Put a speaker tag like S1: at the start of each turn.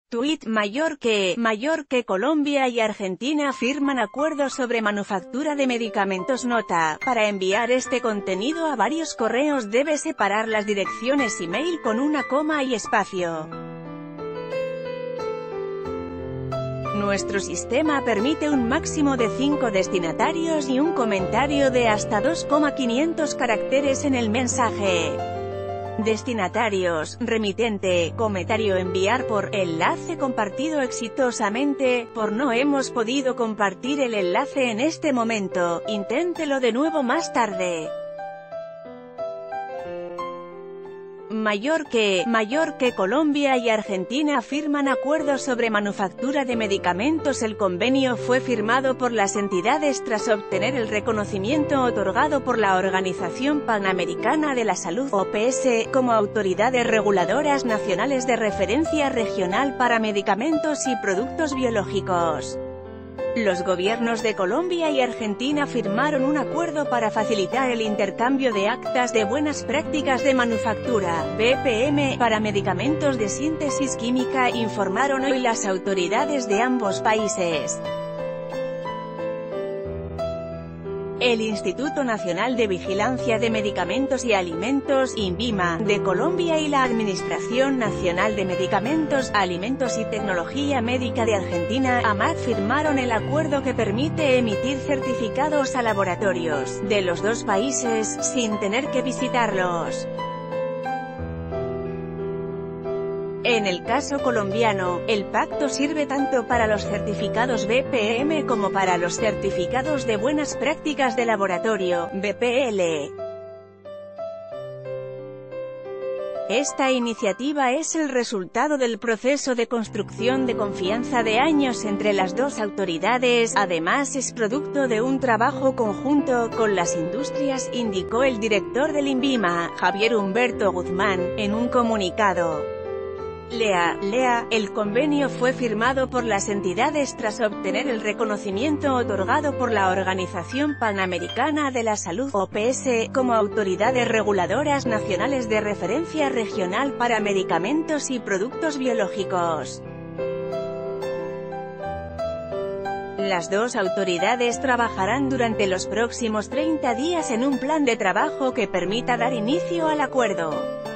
S1: Tuit: mayor que Colombia y Argentina firman acuerdo sobre manufactura de medicamentos. Nota: para enviar este contenido a varios correos debe separar las direcciones email con una coma y espacio. Nuestro sistema permite un máximo de 5 destinatarios y un comentario de hasta 2,500 caracteres en el mensaje. Destinatarios: remitente, comentario, enviar por, enlace compartido exitosamente, por no hemos podido compartir el enlace en este momento, inténtelo de nuevo más tarde. Mayor que Colombia y Argentina firman acuerdos sobre manufactura de medicamentos. El convenio fue firmado por las entidades tras obtener el reconocimiento otorgado por la Organización Panamericana de la Salud (OPS) como autoridades reguladoras nacionales de referencia regional para medicamentos y productos biológicos. Los gobiernos de Colombia y Argentina firmaron un acuerdo para facilitar el intercambio de actas de buenas prácticas de manufactura, BPM, para medicamentos de síntesis química, informaron hoy las autoridades de ambos países. El Instituto Nacional de Vigilancia de Medicamentos y Alimentos, INVIMA, de Colombia y la Administración Nacional de Medicamentos, Alimentos y Tecnología Médica de Argentina, AMAT, firmaron el acuerdo que permite emitir certificados a laboratorios de los dos países, sin tener que visitarlos. En el caso colombiano, el pacto sirve tanto para los certificados BPM como para los certificados de buenas prácticas de laboratorio, BPL. Esta iniciativa es el resultado del proceso de construcción de confianza de años entre las dos autoridades, además es producto de un trabajo conjunto con las industrias, indicó el director del INVIMA, Javier Humberto Guzmán, en un comunicado. El convenio fue firmado por las entidades tras obtener el reconocimiento otorgado por la Organización Panamericana de la Salud (OPS) como autoridades reguladoras nacionales de referencia regional para medicamentos y productos biológicos. Las dos autoridades trabajarán durante los próximos 30 días en un plan de trabajo que permita dar inicio al acuerdo.